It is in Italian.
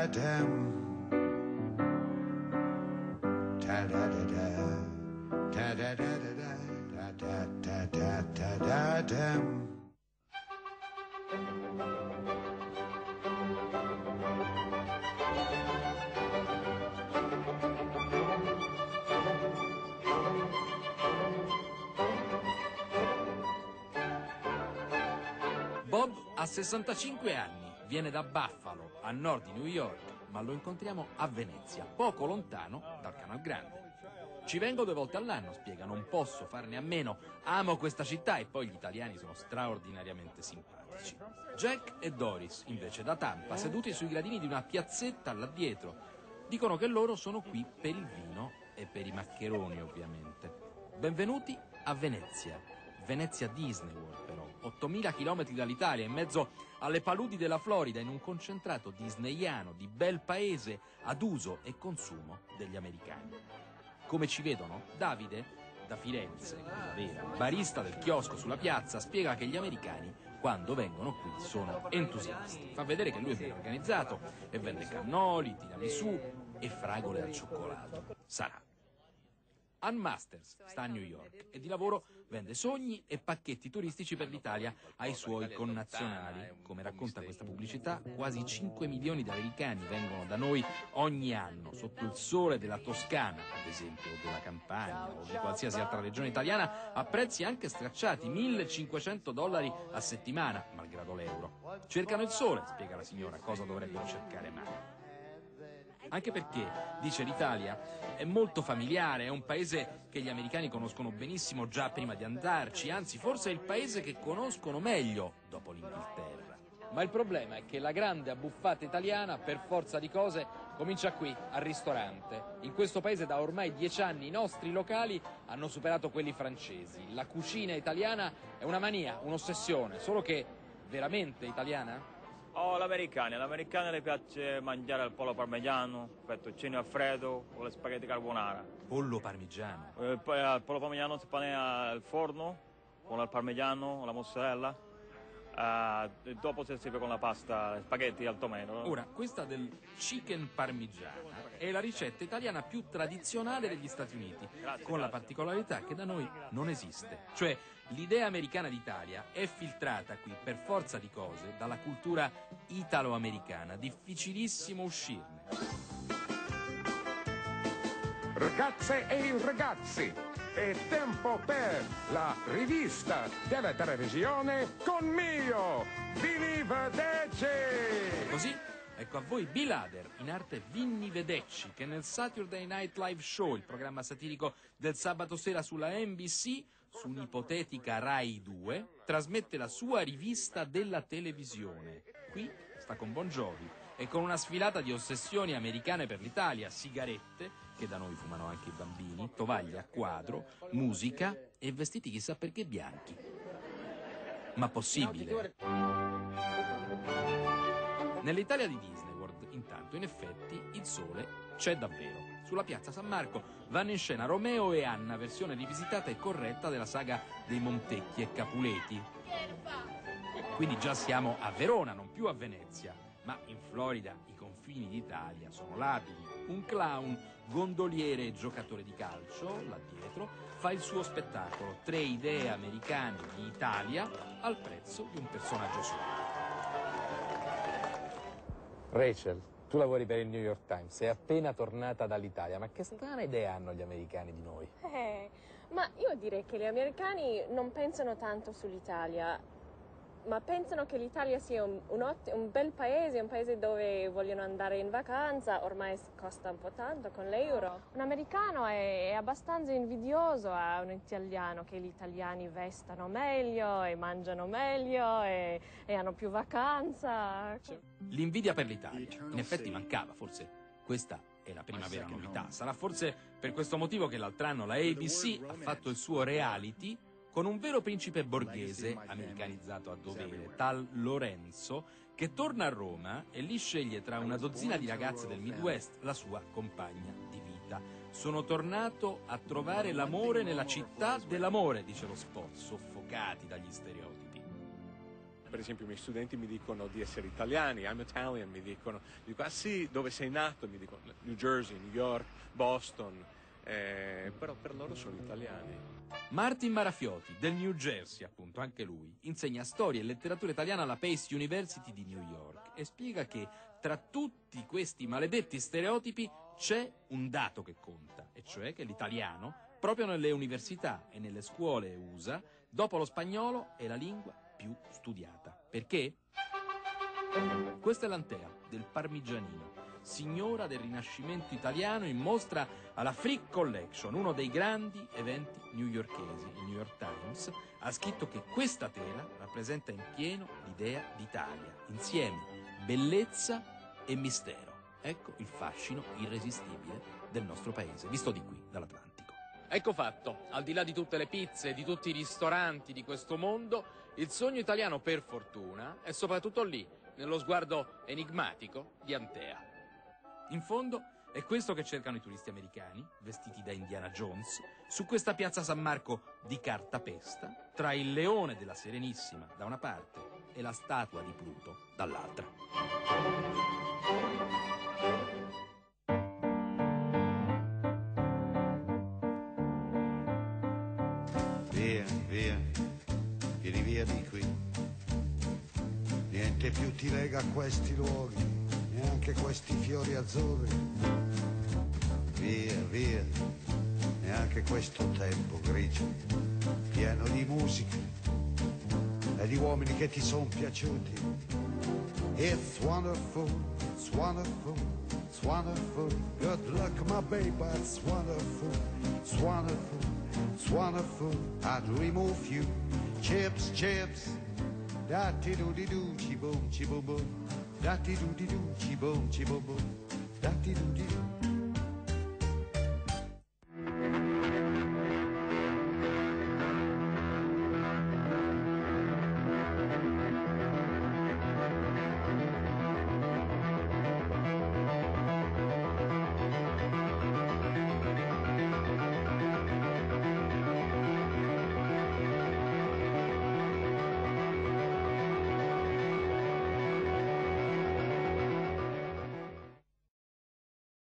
ta-da-da-da-da-da-dum. Ta-da-da-da, ta-da-da-da-da-da-da-da-da-dum. Bob ha 65 anni, viene da Buffalo, a nord di New York, ma lo incontriamo a Venezia, poco lontano dal Canal Grande. Ci vengo 2 volte all'anno, spiega, non posso farne a meno, amo questa città e poi gli italiani sono straordinariamente simpatici. Jack e Doris, invece, da Tampa, seduti sui gradini di una piazzetta là dietro, dicono che loro sono qui per il vino e per i maccheroni, ovviamente. Benvenuti a Venezia. Venezia Disney World, però, 8.000 chilometri dall'Italia, in mezzo alle paludi della Florida, in un concentrato disneyano di bel paese ad uso e consumo degli americani. Come ci vedono? Davide, da Firenze, la vera, barista del chiosco sulla piazza, spiega che gli americani, quando vengono qui, sono entusiasti. Fa vedere che lui è ben organizzato e vende cannoli, tiramisù e fragole al cioccolato. Sarà. Ann Masters sta a New York e di lavoro vende sogni e pacchetti turistici per l'Italia ai suoi connazionali. Come racconta questa pubblicità, quasi 5 milioni di americani vengono da noi ogni anno, sotto il sole della Toscana, ad esempio, o della Campania o di qualsiasi altra regione italiana, a prezzi anche stracciati, $1.500 a settimana, malgrado l'euro. Cercano il sole, spiega la signora, cosa dovrebbero cercare mai. Anche perché, dice, l'Italia è molto familiare, è un paese che gli americani conoscono benissimo già prima di andarci, anzi forse è il paese che conoscono meglio dopo l'Inghilterra. Ma il problema è che la grande abbuffata italiana, per forza di cose, comincia qui, al ristorante. In questo paese da ormai 10 anni i nostri locali hanno superato quelli francesi. La cucina italiana è una mania, un'ossessione, solo che veramente italiana? Oh, all'americana le piace mangiare il pollo parmigiano, fettuccine alfredo o le spaghetti carbonara. Pollo parmigiano. Poi il pollo parmigiano si pone al forno con il parmigiano, la mozzarella. E dopo si serve con la pasta, spaghetti al tomato. Ora, questa del chicken parmigiana è la ricetta italiana più tradizionale degli Stati Uniti, con la particolarità che da noi non esiste. Cioè, l'idea americana d'Italia è filtrata qui, per forza di cose, dalla cultura italo-americana. Difficilissimo uscirne. Ragazze e ragazzi, è tempo per la rivista della televisione con mio Vini Vedecci! Così, ecco a voi Bilader, in arte Vinni Vedecci, che nel Saturday Night Live Show, il programma satirico del sabato sera sulla NBC, su un'ipotetica Rai 2, trasmette la sua rivista della televisione. Qui sta con Bon Jovi e con una sfilata di ossessioni americane per l'Italia, sigarette, che da noi fumano anche i bambini, tovaglie a quadro, musica e vestiti chissà perché bianchi. Ma possibile? Nell'Italia di Disney World, intanto, in effetti, il sole c'è davvero. Sulla piazza San Marco vanno in scena Romeo e Anna, versione rivisitata e corretta della saga dei Montecchi e Capuleti. Quindi già siamo a Verona, non più a Venezia. Ma in Florida i confini d'Italia sono labili. Un clown, gondoliere e giocatore di calcio, là dietro, fa il suo spettacolo. 3 idee americane di Italia al prezzo di un personaggio solo. Rachel, tu lavori per il New York Times, sei appena tornata dall'Italia, ma che strana idea hanno gli americani di noi? Ma io direi che gli americani non pensano tanto sull'Italia, ma pensano che l'Italia sia un bel paese, un paese dove vogliono andare in vacanza, ormai costa un po' tanto con l'euro. Un americano è abbastanza invidioso a un italiano, che gli italiani vestano meglio e mangiano meglio e hanno più vacanza. L'invidia per l'Italia, in effetti mancava, forse questa è la prima vera novità. Sarà forse per questo motivo che l'altro anno la ABC ha fatto il suo reality con un vero principe borghese, americanizzato a dovere, tal Lorenzo, che torna a Roma e lì sceglie tra una dozzina di ragazze del Midwest la sua compagna di vita. Sono tornato a trovare l'amore nella città dell'amore, dice lo spot, soffocati dagli stereotipi. per esempio i miei studenti mi dicono di essere italiani, I'm Italian, dico ah sì, dove sei nato? Mi dicono New Jersey, New York, Boston, però per loro sono italiani. Martin Marafioti, del New Jersey, appunto, anche lui, insegna storia e letteratura italiana alla Pace University di New York e spiega che tra tutti questi maledetti stereotipi c'è un dato che conta, e cioè che l'italiano, proprio nelle università e nelle scuole USA, dopo lo spagnolo, è la lingua più studiata. Perché? Questa è l'Antea del Parmigianino, signora del Rinascimento italiano in mostra alla Frick Collection, uno dei grandi eventi newyorkesi. Il New York Times ha scritto che questa tela rappresenta in pieno l'idea d'Italia, insieme bellezza e mistero. Ecco il fascino irresistibile del nostro paese, visto di qui, dall'Atlantico. Ecco fatto, al di là di tutte le pizze e di tutti i ristoranti di questo mondo, il sogno italiano, per fortuna, è soprattutto lì, nello sguardo enigmatico di Antea. In fondo è questo che cercano i turisti americani, vestiti da Indiana Jones, su questa piazza San Marco di cartapesta, tra il leone della Serenissima da una parte e la statua di Pluto dall'altra. Via, via, vieni via di qui. Niente più ti lega a questi luoghi, neanche questi fiori azzurri. Via, via, neanche questo tempo grigio, pieno di musica e di uomini che ti sono piaciuti. It's wonderful, it's wonderful, it's wonderful. Good luck, my baby, it's wonderful, it's wonderful, it's wonderful. I'd remove you, chips, chips. Da-ti-do-di-do, chi-boom, chi-boom-boom. Da-ti-do-di-do, chi-boom, chi-boom-boom. Da-ti-do-di-do.